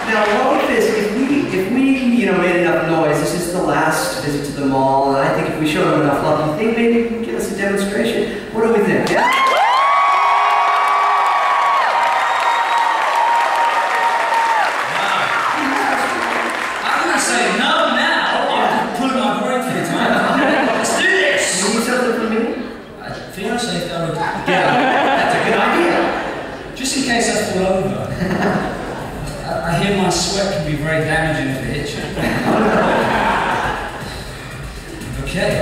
Now, what with this, if we, you know, made enough noise, this is the last visit to the mall, and I think if we showed them enough love, you think maybe you can give us a demonstration? What do we think? Yeah? I hear my sweat can be very damaging if it hits you. Okay.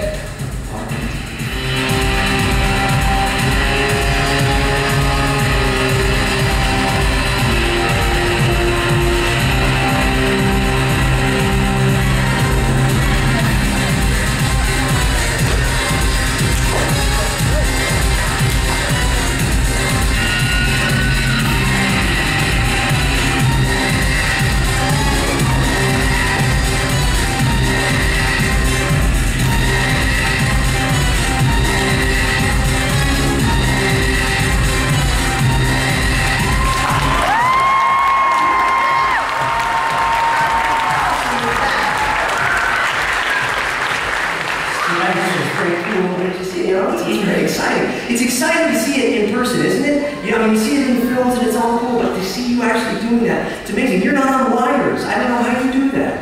It's very exciting. It's exciting to see it in person, isn't it? You know, you see it in films and it's all cool, but to see you actually doing that, it's amazing. You're not on wires. I don't know how you do that.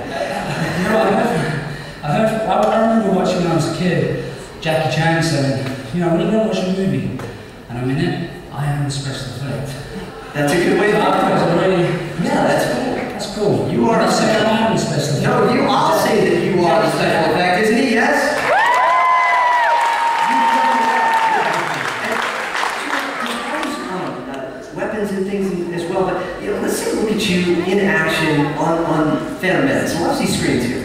I remember watching when I was a kid, Jackie Chan saying, you know, when you go watch a movie and I'm in it, I am the special effect. That's a good way to look at it. Yeah, that's cool. That's cool. You are the special effect. No, I'll say that you are the special effect, isn't he? Yes? Weapons and things as well, but you know, let's take a look at you in action on Phantom Menace. Watch these screens here.